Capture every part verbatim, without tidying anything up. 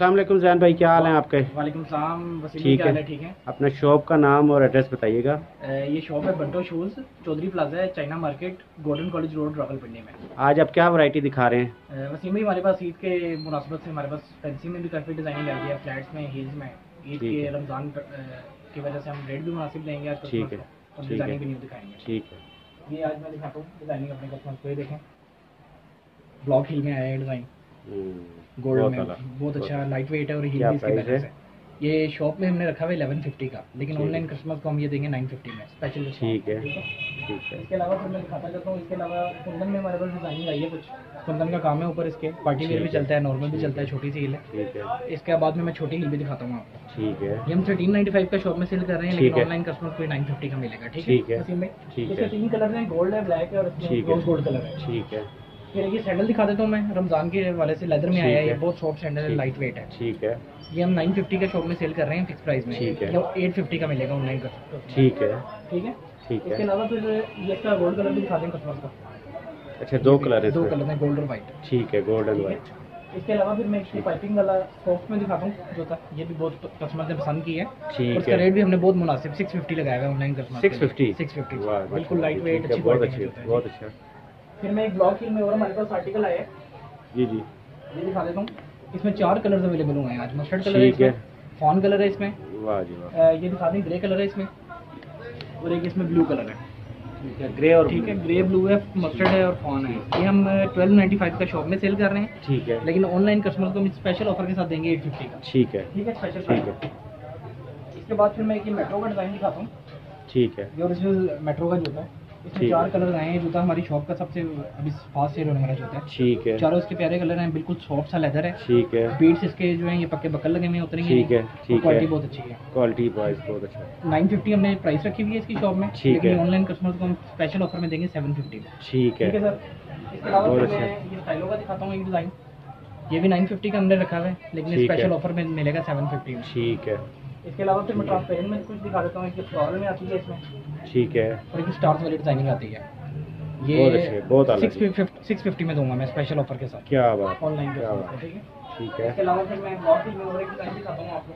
अस्सलाम वालेकुम जैन भाई, क्या हाल है आपके? वालेकुम सलाम वसीम, ठीक क्या हाल है। है? ठीक है। अपना शॉप का नाम और एड्रेस बताइएगा। ये शॉप है बंटो शूज़, चौधरी प्लाजा है, China market, golden college road, Rawalpindi में। आज आप क्या वैरायटी दिखा रहे हैं? वसीम भाई, हमारे पास ईद के मुनासिबत से हमारे पास फैंसी में भी काफ़ी डिज़ाइनिंग आई है, फ्लैट्स में, हील्स में। ईद के रमज़ान की वजह से हम रेट भी मुनासिब देंगे आज ठीक कस्टमर्स है, को, और ठीक है, डिज़ाइनिंग भी न्यू दिखाएंगे। ठीक है। ये आज मैं दिखाता हूँ डिज़ाइनिंग अपने कस्टमर्स को। ये देखें, ब्लॉक हील में आया है डिज़ाइन, गोल्ड में, बहुत अच्छा, लाइट वेट है और हील भी इसकी बैलेंस है। ये शॉप में हमने रखा हुआ है इलेवन फिफ्टी का, लेकिन ऑनलाइन कस्टमर्स को हम ये देंगे नाइन फिफ्टी में स्पेशल। ठीक है, ठीक है। इसके अलावा फिर मैं दिखाता जाता हूँ, इसके अलावा कुंदन में हमारे पास डिजाइनिंग आई है, कुछ कुंदन का काम है ऊपर इसके, पार्टी वेयर भी चलता है, नॉर्मल भी चलता है, छोटी सी हील है। ठीक है। इसके बाद में मैं छोटी हील भी दिखाता हूँ आपको। ठीक है। ये हम थर्टीन नाइन्टी फाइव का शॉप में सेल कर रहे हैं, लेकिन ऑनलाइन कस्टमर को नाइन फिफ्टी का मिलेगा। ठीक है, इसमें इसके तीन कलर हैं, गोल्ड है, ब्लैक है और रोज गोल्ड कलर है। ठीक है। फिर ये सैंडल दिखा देता हूँ मैं, रमजान के वाले से लेदर में आया है, ये बहुत सॉफ्ट सैंडल है, लाइट वेट है। ठीक है। ये हम नाइन फिफ्टी का शॉप में सेल कर रहे हैं फिक्स प्राइस में। ठीक है। ये एट फिफ्टी का मिलेगा ऑनलाइन का। ठीक है, ठीक है, ठीक है। इसके अलावा फिर ये इसका गोल्ड कलर भी दिखा दें कस्टमर का। अच्छा, दो कलर है, दो कलर हैं, गोल्ड और वाइट। ठीक है, गोल्ड एंड वाइट। इसके अलावा फिर मैं इसकी पाइपिंग वाला सॉफ्ट में दिखाता हूँ जो था, ये भी बहुत कस्टमर ने पसंद की है। ठीक है। उसका रेट भी हमने बहुत मुनासिब सिक्स फिफ्टी लगाया है online customer. Six fifty six fifty वाह, बिल्कुल लाइट वेट, अच्छी, बहुत अच्छी, बहुत अच्छा। फिर मैं एक ब्लॉक हील में और हमारे पास आर्टिकल आया है, जी जी, ये दिखा देता हूँ। इसमें चार कलर्स अवेलेबल हुए हैं आज। मस्टर्ड कलर है ठीक है, फॉन कलर है इसमें, वाह जी वाह, ये दिखा दें, ग्रे कलर है इसमें, और एक इसमें ब्लू कलर है। ठीक है, ग्रे और ठीक है, ग्रे ब्लू है, मस्टर्ड है और फॉन है। ये हम ट्वेल्व नाइन्टी फाइव का शॉप में सेल कर रहे हैं। ठीक है, लेकिन ऑनलाइन कस्टमर को हम स्पेशल ऑफर के साथ देंगे एट फिफ्टी का। ठीक है, ठीक है, स्पेशल। ठीक है। इसके बाद फिर मैं एक मेट्रो का डिज़ाइन दिखाता हूँ। ठीक है, ये ओरिजिनल मेट्रो का जूता है, इसमें चार कलर आए हैं। जूता हमारी शॉप का सबसे अभी फास्ट सेल होने वाला जूता है। ठीक है, चारों इसके प्यारे कलर हैं, बिल्कुल सॉफ्ट सा लेदर है। ठीक है। बीट्स इसके जो हैं ये पक्के बकल लगे हुए हैं, उतरेंगे। ठीक है, ठीक है। क्वालिटी बहुत अच्छी है, क्वालिटी प्राइस बहुत अच्छा। नाइन फिफ्टी हमने प्राइस रखी हुई है इसकी शॉप में। ठीक है। ऑनलाइन कस्टमर को हम स्पेशल ऑफर में देंगे सेवन फिफ्टी में। ठीक है, ठीक है सर। इसके अलावा बहुत फिर मैं ये स्टाइलो का दिखाता हूँ एक डिज़ाइन, ये भी नाइन फिफ्टी का हमने रखा हुआ है, लेकिन स्पेशल ऑफर में मिलेगा सेवन फिफ्टी में। ठीक है। इसके अलावा फिर मैं ट्रांसपेरेंट में कुछ दिखा देता हूँ, एक फ्लोरल में आती है इसमें। ठीक है, और एक स्टार्स वाली डिजाइनिंग आती है, ये बहुत अच्छे, बहुत अलग है। सिक्स फिफ्टी में दूंगा मैं स्पेशल ऑफर के साथ। क्या बात, ऑनलाइन क्या बात। ठीक है, ठीक है। इसके अलावा फिर मैं ब्लॉक हील में और एक डिजाइन दिखाता हूँ आपको।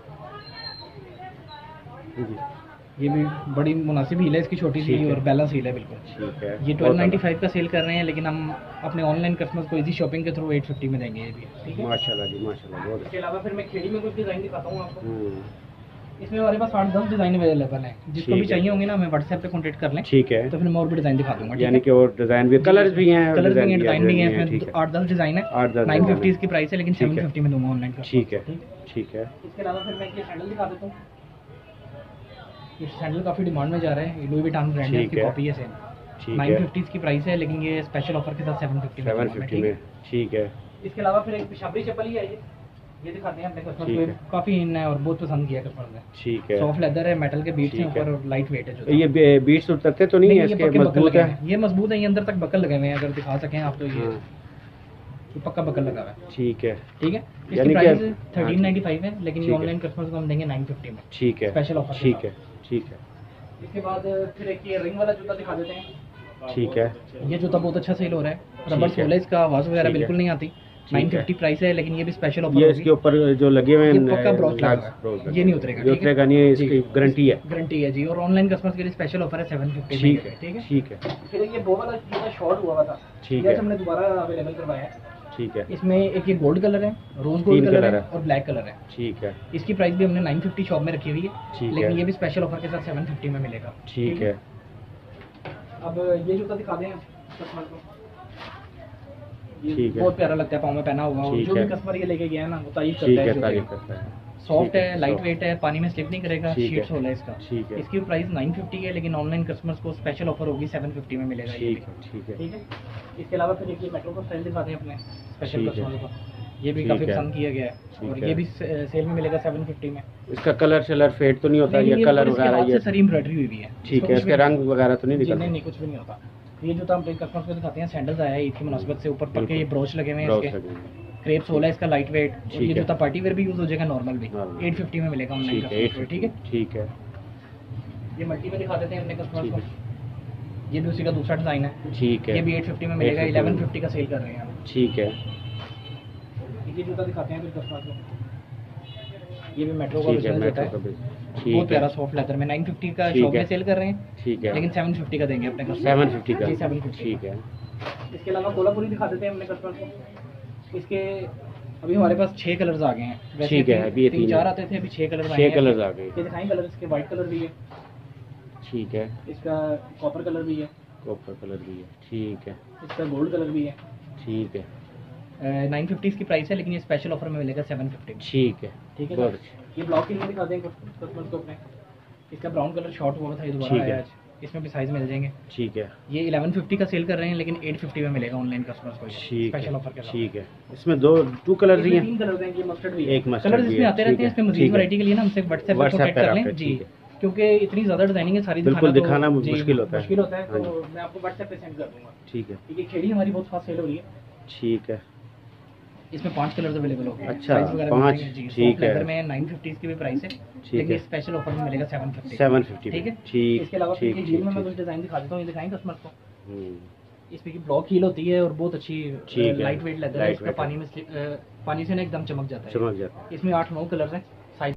जी, ये भी बड़ी मुनासिब हील है इसकी, छोटी सी और बैलेंस हील है बिल्कुल। ठीक है। ये ट्वेल्व नाइन्टी फाइव का सेल कर रहे हैं, लेकिन हम अपने ऑनलाइन कस्टमर्स को इजी शॉपिंग के थ्रू एट फिफ्टी में देंगे ये भी। ठीक है, माशाल्लाह जी, माशाल्लाह, बहुत इसके अलावा फिर मैं खेड़ी में कुछ डिज़ाइन दिखाता हूँ आपको। अच्छा। इसमें हमारे पास आठ दस डिज़ाइन अवेलेबल है, जिसको भी चाहिए होंगे ना हमें व्हाट्सएप पे कॉन्टेक्ट कर लें। ठीक है, तो फिर मैं और भी डिज़ाइन दिखा दूंगा। यानी कि और डिज़ाइन भी, कलर्स भी हैं, कलर भी हैं, डिज़ाइन भी हैं, ठीक इसमें है। आठ दस डिज़ाइन है, आठ दस नाइन फिफ्टी इसकी प्राइस है, लेकिन ठीक है। सेवन फिफ्टी में दूंगा ऑनलाइन का। ठीक है, ठीक है। इसके अलावा फिर मैं ये सैंडल दिखा देता हूँ। ये सैंडल काफ़ी डिमांड में जा रहा है, लुई विटॉन ब्रांड है, इसकी कॉपी है सेम। ठीक नाइन है, फिफ्टी इसकी प्राइस है, लेकिन ये स्पेशल ऑफर के साथ सेवन फिफ्टी में सेवन फिफ्टी में। ठीक है। इसके अलावा फिर एक पिशाबरी चप्पल ही है, ये ये दिखाते हैं अपने कस्टमर को, काफ़ी इन है और बहुत पसंद किया कस्टमर ने। ठीक है, सॉफ्ट लेदर है, मेटल के बीट्स हैं ऊपर और लाइट वेट है जो। ये बीट्स उतरते तो नहीं है इसके? मजबूत है, ये मजबूत है, ये अंदर तक बकल लगे हुए हैं, अगर दिखा सकें आप तो। ये ये पक्का बकल लगा हुआ है। ठीक है, ठीक है। इसकी प्राइस थर्टीन नाइन्टी फाइव है, लेकिन ये ऑनलाइन कस्टमर्स को हम देंगे नाइन फिफ्टी में। ठीक है, स्पेशल ऑफर। ठीक है, ठीक है। इसके बाद फिर एक ये रिंग वाला जूता दिखा देते हैं। ठीक है, ये जूता बहुत अच्छा सेल हो रहा है, रबर सोल है इसका, आवाज़ वगैरह बिल्कुल नहीं आती। नाइन फिफ्टी प्राइस है, लेकिन ये भी स्पेशल ऑफर। ये इसके ऊपर जो लगे हुए हैं पक्का ब्रोच लगा है, ये नहीं उतरेगा। ये उतरेगा नहीं, इसकी गारंटी है, गारंटी है जी। और ऑनलाइन कस्टमर्स के लिए स्पेशल ऑफर है सेवन फिफ्टी। ठीक है, ठीक है, ठीक है। फिर ये वो वाला जूता शॉर्ट हुआ था, ठीक है, है, हमने दोबारा अवेलेबल करवाया है। ठीक है। इसमें एक ये गोल्ड कलर है, रोज गोल्ड कलर है और ब्लैक कलर है। ठीक है। इसकी प्राइस भी हमने नाइन फिफ्टी शॉप में रखी हुई है, ठीक लेकिन है। ये भी स्पेशल ऑफर के साथ सेवन फिफ्टी में मिलेगा। ठीक है। अब ये जूता दिखा दें कस्टमर को, ये ठीक है, बहुत प्यारा लगता है, पाँव में पहना हुआ, और जो भी कस्टमर ये लेके गया है ना वो तारीफ ठीक करता है, तारीफ करता है। सॉफ्ट है, लाइट वेट है, पानी में स्लिप नहीं करेगा, ठीक है, शीट्स होला है इसका। ठीक है। इसकी प्राइस नाइन फिफ्टी है, लेकिन ऑनलाइन कस्टमर्स को स्पेशल ऑफर होगी सेवन फिफ्टी में मिलेगा। ये ठीक भी। है, ठीक है। ठीक है। इसके अलावा फिर एक ये मेट्रो का स्टाइल दिखाते हैं अपने स्पेशल ठीक कस्टमर है, को, ये भी ठीक काफ़ी है, पसंद किया गया है, ठीक और है। ये भी से- सेल में मिलेगा सेवन फिफ्टी में। इसका कलर शलर फेड तो नहीं होता? नहीं, ये कलर वगैरह ये सारी एम्ब्रॉयडरी हुई हुई है। ठीक है, इसके रंग वगैरह तो नहीं जी, निकलते? नहीं नहीं, कुछ भी नहीं होता। ये जूता हम कस्टमर्स को दिखाते हैं, सैंडल्स आया है ईद की मुनासिबत से, ऊपर पक्के ये ब्रोच लगे हुए हैं इसके, क्रेप सोल है इसका, लाइट वेट। और ये जूता पार्टी वेयर भी यूज़ हो जाएगा, नॉर्मल भी एट फिफ्टी में मिलेगा ऑनलाइन का। ठीक है, ठीक है। ये मल्टी में दिखा देते हैं अपने कस्टमर्स को, ये भी उसी का दूसरा डिज़ाइन है। ठीक है, ये भी एट फिफ्टी में मिलेगा, इलेवन फिफ्टी का सेल कर रहे हैं हम। ठीक है। ये जूता दिखाते हैं फिर कस्टमर्स को, ये भी मेट्रो का ठीक है, बिजनेस होता मेट्रो का है, बिजनेस। बहुत ठीक है, प्यारा सॉफ्ट लेदर में नाइन फिफ्टी का ठीक शॉप है। में सेल कर रहे हैं, ठीक है, लेकिन सेवन फिफ्टी का देंगे अपने कस्टमर सेवन फिफ्टी का। जी सेवन फिफ्टी। ठीक है, इसके अलावा कोलापुरी दिखा देते हैं अपने कस्टमर को। इसके अभी हमारे पास छह कलर्स आ गए हैं, वैसे ठीक है, तीन- अभी ये तीन तीन चार है। आते थे, अभी छह कलर छह कलर्स आ गए। ये दिखाएं कलर, इसके वाइट कलर भी है, ठीक है, इसका कॉपर कलर भी है, कॉपर कलर भी है। ठीक है, इसका गोल्ड कलर भी है। ठीक है, नाइन फिफ्टी इसकी प्राइस है, लेकिन ये स्पेशल ऑफर में मिलेगा सेवन फिफ्टी। ठीक है, ठीक है बहुत सर। अच्छा। ये ब्लॉक किल में दिखा देंगे कस्टमर को अपने। इसका ब्राउन कलर शॉर्ट हुआ था, ये दोबारा ठीक आया है। आज, इसमें भी साइज मिल जाएंगे। ठीक है, ये इलेवन फिफ्टी का सेल कर रहे हैं, लेकिन एट फिफ्टी में मिलेगा ऑनलाइन कस्टमर्स को, ठीक स्पेशल है, ऑफर के साथ। ठीक है। इसमें दो टू कलर ही इसमें हैं। तीन कलर हैं, ये मस्टर्ड भी है, एक mustard कलर भी इसमें है, आते ठीक रहते हैं। है, इसमें मजीद ठीक है। वैरायटी के लिए ना हमसे व्हाट्सएप पे WhatsApp कॉन्टैक्ट पे कर लें रखें, जी, ठीक है। क्योंकि इतनी ज़्यादा डिजाइनिंग है, सारी बिल्कुल तो- दिखाना जी, मुश्किल होता है। मुश्किल होता है, हाँ तो मैं आपको व्हाट्सएप पे सेंड कर दूंगा। ठीक है, ठीक है, खेड़ी हमारी बहुत फास्ट सेल हो रही है। ठीक है, इसमें पांच कलर्स अवेलेबल होंगे। अच्छा, Size वगैरह पांच, मिल जाएंगे जी। ठीक Soft है। leather में नाइन फिफ्टी इसकी भी प्राइस है, लेकिन है। स्पेशल ऑफर में मिलेगा सेवन फिफ्टी। सेवन फिफ्टी ठीक है। ठीक, इसके अलावा फिर ठीक, ये ठीक, हील में मैं ठीक। कुछ डिजाइन दिखा देता हूँ, ये दिखाएं कस्टमर को। हम्म, इसमें की ब्लॉक हील होती है और बहुत अच्छी ठीक है। लाइट वेट लेदर है, Light इसका weight पानी में slip- अ, पानी से ना एकदम चमक जाता है। चमक जाता है। इसमें आठ नौ कलर्स हैं। साइज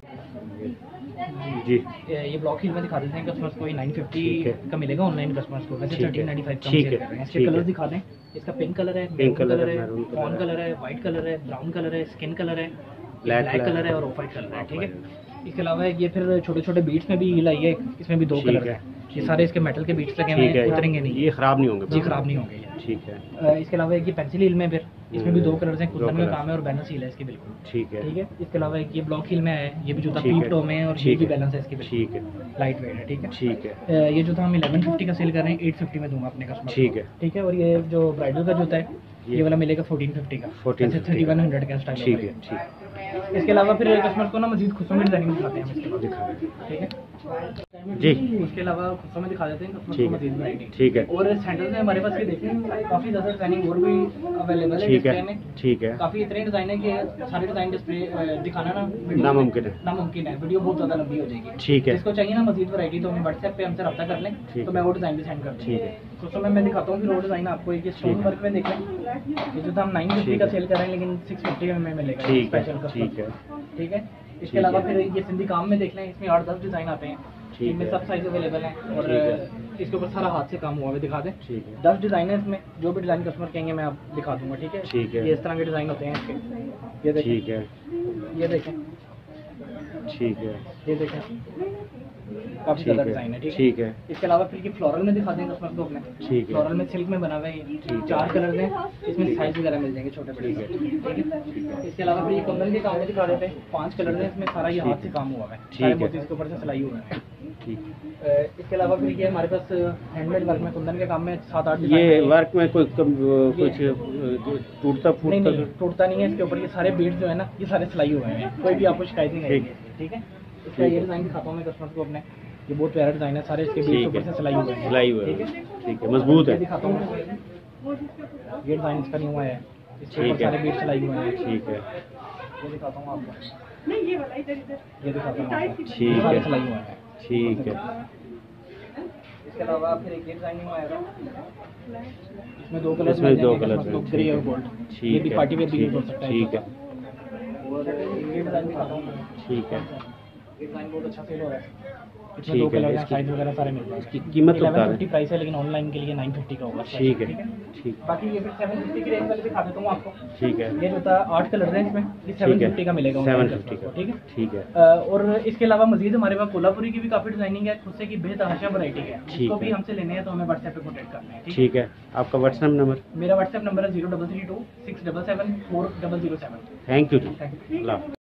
जी, ये ब्लॉक हील में दिखा देते हैं कस्टमर्स को, ये नाइन फिफ्टी ठीक है। का मिलेगा ऑनलाइन कस्टमर्स को, वैसे ठीक है। थर्टीन नाइन्टी फाइव का ठीक सेल है, कर रहे हैं। इसके ठीक है। कलर्स दिखा दें। इसका पिंक कलर है, पिंक कलर कलर है, है, maroon कॉर्न कलर कलर है, व्हाइट कलर है, ब्राउन कलर है, स्किन कलर है, Black ब्लैक कलर कलर है है और ऑफ वाइट कलर है। ठीक है। इसके अलावा ये फिर छोटे छोटे बीट्स में भी हील आई है, इसमें भी दो ठीक कलर है, हैं। ये सारे इसके मेटल के बीट्स लगे हुए ठीक हैं, है। उतरेंगे नहीं, ये खराब नहीं होंगे जी खराब नहीं होंगे ये। ठीक है, अ, इसके अलावा एक ये पेंसिल हील में फिर इसमें भी दो हम्म, कलर्स हैं, दो कुंदन में colours। काम है और बैलेंस हील है इसकी बिल्कुल। ठीक है, ठीक है। इसके अलावा एक ये ब्लॉक हील में है, ये भी जूता ठीक पीप है। टो में है और ये ठीक भी है। बैलेंस है इसकी बिल्कुल, ठीक है, लाइट वेट है। ठीक है। ठीक है, अ, ये जूता हम इलेवन फिफ्टी का सेल कर रहे हैं, एट फिफ्टी में दूंगा अपने कस्टमर। ठीक है। ठीक है। और ये जो ब्राइडल का जूता है, ये ये वाला मिलेगा फोर्टीन फिफ्टी का, fourteen fifty thirty one hundred का स्टाइल। ठीक है, ठीक इसके अलावा फिर कस्टमर को ना मजीद खुशों में डिजाइनिंग दिखाते हैं हम इसके बाद। दिखा रहे हैं। ठीक है जी। उसके अलावा खुशों में दिखा देते हैं कस्टमर ठीक को है, मजीद वैरायटी। ठीक है, और सैंडल में हमारे पास ये देखें काफ़ी ज़्यादा डिजाइनिंग और भी अवेलेबल है ठीक डिस्प्ले है, में। ठीक है, काफ़ी इतने डिज़ाइन है कि सारे डिज़ाइन डिस्प्ले दिखाना ना वीडियो नामुमकिन है। नामुमकिन है, वीडियो बहुत ज़्यादा लंबी हो जाएगी। ठीक है, जिसको चाहिए ना मजीद वैरायटी तो हमें व्हाट्सएप पे हमसे रब्ता कर लें, ठीक तो है। मैं वो डिज़ाइन भी सेंड कर ठीक है। दूँ। तो मैं मैं दिखाता हूँ फिर वो डिज़ाइन आपको। एक स्टोन ठीक है। वर्क में देख लें, ये जो था हम नाइन फिफ्टी ठीक का है। सेल कर रहे हैं, लेकिन सिक्स फिफ्टी में मिलेगा ठीक है, स्पेशल का। ठीक है, ठीक है। ठीक इसके अलावा है। फिर ये सिंधी काम में देख लें, इसमें आठ दस डिज़ाइन आते हैं, ठीक इनमें है। सब साइज अवेलेबल हैं और ठीक है। इसके ऊपर सारा हाथ से काम हुआ है, दिखा दें। ठीक है, दस डिज़ाइन है इसमें, जो भी डिज़ाइन कस्टमर कहेंगे मैं आप दिखा दूंगा। ठीक है। ठीक है। ये इस तरह के डिज़ाइन होते हैं इसके, ये देखें, ठीक है, ये देखें, ठीक है, ये देखें, काफ़ी ठीक ज़्यादा है, डिज़ाइन है। ठीक है। ठीक है, इसके अलावा फिर ये फ्लोरल में दिखा देंगे कस्टमर को अपने। ठीक है। फ्लोरल में सिल्क में बना हुआ है ये, ठीक है। चार कलर हैं, इसमें साइज वगैरह मिल जाएंगे छोटे बड़े। ठीक है। ठीक है। इसके अलावा फिर ये कमल के काम में दिखा देते हैं, पांच कलर हैं इसमें, सारा ये ठीक हाथ से काम हुआ है, ठीक सारे है। मोती इसके ऊपर से सिलाई हुए हैं। ठीक। अ, इसके अलावा फिर ये हमारे पास हैंडमेड वर्क में कुंदन के काम में सात आठ ये डिज़ाइन हैं। वर्क में कोई कम, कुछ टूटता नहीं फूटता नहीं टूटता नहीं है, इसके ऊपर ये सारे बीड्स जो है ना ये सारे सिलाई हुए हैं, कोई भी आपको शिकायत नहीं ठीक। आएगी। ठीक है। इसका ठीक ये है। डिज़ाइन दिखाता हूँ मैं कस्टमर को अपने, ये बहुत प्यारा डिज़ाइन है, सारे इसके बीड्स ठीक ऊपर है। से सिलाई हुए हैं। सिलाई हुआ ठीक है। है। ठीक है, मजबूत ये है। दिखाता हूँ, ये डिज़ाइन इसका नहीं हुआ है, इसके ऊपर ठीक है। सारे बीड्स सिलाई हुए हैं। ठीक है, ये दिखाता हूँ आपको, ये दिखाता हूँ आपको, ठीक ये सारे है। सिलाई हुए हैं। ठीक है, इसके अलावा फिर एक ये डिज़ाइन हुआ है, इसमें दो कलर इसमें दो colours हैं, ग्रे ठीक और है। गोल्ड। ठीक ये भी है, पार्टी वेयर भी ठीक यूज हो है, सकता है। ठीक है, और ये डिज़ाइन दिखाता हूँ मैं। ठीक है। ये डिज़ाइन बहुत अच्छा सेल हो रहा है, इसमें ठीक दो है, कलर हैं, इसकी- साइज वगैरह सारे मिल जाएंगे। इसकी कीमत तो बता इलेवन दें। फिफ्टी प्राइस है, लेकिन ऑनलाइन के लिए नाइन फिफ्टी का होगा। ठीक है, ठीक, बाकी ये फिर सेवन फिफ्टी की रेंज वाले दिखा देता हूँ आपको। ठीक है, ये जो था आठ कलर हैं इसमें, ये सेवन ठीक है। फिफ्टी का मिलेगा सेवन online फिफ्टी customer का, को। ठीक है। ठीक है, अ, और इसके अलावा मजीद हमारे पास कोल्हापुरी की भी काफ़ी डिजाइनिंग है, खुद से की बेतहाशा वैरायटी है, ठीक जिसको भी है। हमसे लेने हैं तो हमें व्हाट्सएप पे कॉन्टैक्ट करना है। ठीक है। ठीक है। आपका व्हाट्सएप नंबर? मेरा व्हाट्सएप नंबर है zero double three two six double seven four double zero seven. Thank you जी। Thank you. अल्लाह।